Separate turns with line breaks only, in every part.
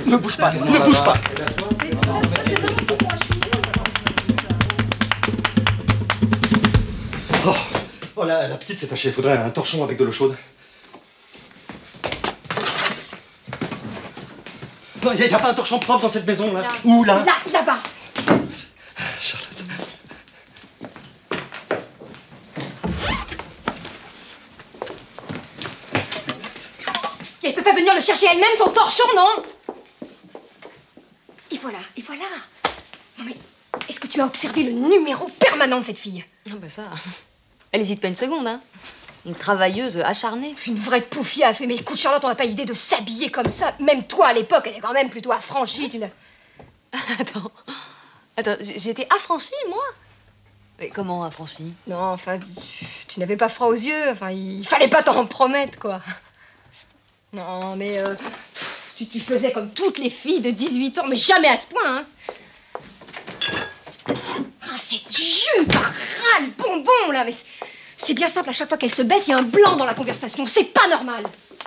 Ne bouge pas, ne bouge pas. Oh, la petite s'est tachée. Il faudrait un torchon avec de l'eau chaude. Il n'y a pas un torchon propre dans cette maison, là? Où, là?
Là-bas.
Charlotte.
Elle peut pas venir le chercher elle-même, son torchon, non? Et voilà, et voilà. Non mais, est-ce que tu as observé le numéro permanent de cette fille?
Non, bah ça... Elle hésite pas une seconde, hein. Une travailleuse acharnée.
Une vraie poufiasse, oui, mais écoute, Charlotte, on n'a pas idée de s'habiller comme ça. Même toi, à l'époque, elle est quand même plutôt affranchie, tu n'as...
Attends, j'étais affranchie, moi? Mais comment affranchie?
Non, enfin, tu n'avais pas froid aux yeux, enfin, il fallait pas t'en promettre, quoi. Non, mais tu faisais comme toutes les filles de 18 ans, mais jamais à ce point, hein. Ah, cette jupe à ras le bonbon, là, mais c'est bien simple, à chaque fois qu'elle se baisse, il y a un blanc dans la conversation, c'est pas normal.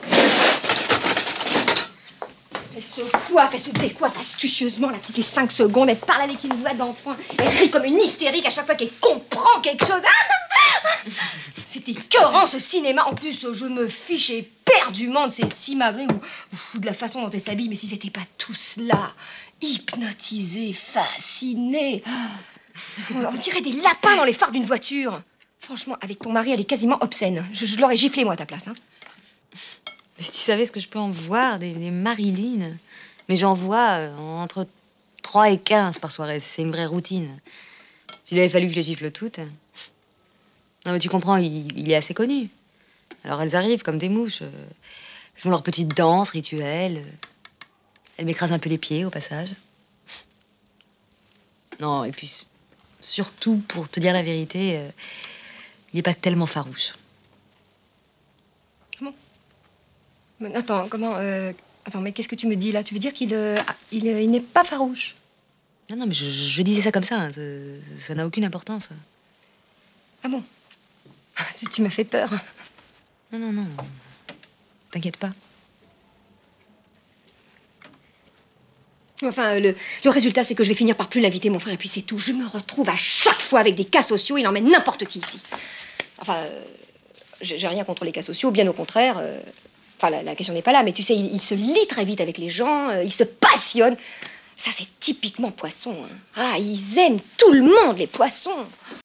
Elle se coiffe, elle se décoiffe astucieusement, là, toutes les 5 secondes, elle parle avec une voix d'enfant, elle rit comme une hystérique à chaque fois qu'elle comprend quelque chose. C'est écœurant, ce cinéma. En plus, je me fiche éperdument de ces simagrées ou de la façon dont elle s'habille, mais si c'était pas tout cela, hypnotisé, fasciné. On dirait des lapins dans les phares d'une voiture. Franchement, avec ton mari, elle est quasiment obscène. Je l'aurais giflé, moi, à ta place, hein.
Mais si tu savais ce que je peux en voir, des Marilyn. Mais j'en vois entre 3 et 15 par soirée. C'est une vraie routine. Il avait fallu que je les gifle toutes. Non, mais tu comprends, il est assez connu. Alors elles arrivent comme des mouches. Elles font leur petite danse rituelle. Elles m'écrasent un peu les pieds, au passage. Non, et puis, surtout, pour te dire la vérité, il n'est pas tellement farouche.
Comment? Mais attends, comment... Attends, mais qu'est-ce que tu me dis, là? Tu veux dire qu'il il n'est pas farouche?
Non, non, mais je disais ça comme ça. Hein. Ça n'a aucune importance.
Ah bon? Tu m'as fait peur.
Non, non, non. T'inquiète pas.
Enfin, le résultat, c'est que je vais finir par plus l'inviter, mon frère, et puis c'est tout. Je me retrouve à chaque fois avec des cas sociaux. Il emmène n'importe qui ici. Enfin, j'ai rien contre les cas sociaux, bien au contraire. Enfin, la question n'est pas là, mais tu sais, il se lie très vite avec les gens, il se passionne. Ça, c'est typiquement poisson. Hein. Ah, ils aiment tout le monde, les poissons.